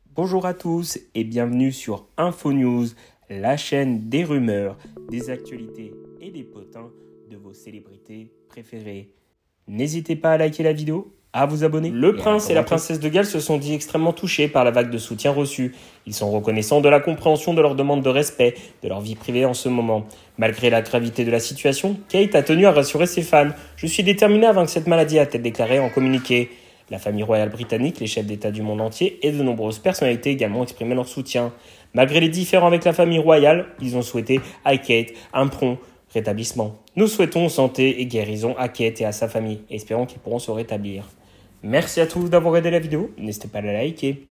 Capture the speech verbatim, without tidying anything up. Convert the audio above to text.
Bonjour à tous et bienvenue sur InfoNews, la chaîne des rumeurs, des actualités et des potins de vos célébrités préférées. N'hésitez pas à liker la vidéo, à vous abonner. Le prince et la princesse de Galles se sont dit extrêmement touchés par la vague de soutien reçu. Ils sont reconnaissants de la compréhension de leur demande de respect, de leur vie privée en ce moment. Malgré la gravité de la situation, Kate a tenu à rassurer ses fans. « Je suis déterminée à vaincre cette maladie », a-t-elle déclaré en communiqué. La famille royale britannique, les chefs d'État du monde entier et de nombreuses personnalités également exprimé leur soutien. Malgré les différends avec la famille royale, ils ont souhaité à Kate un prompt rétablissement. Nous souhaitons santé et guérison à Kate et à sa famille. Espérons qu'ils pourront se rétablir. Merci à tous d'avoir aidé la vidéo. N'hésitez pas à la liker.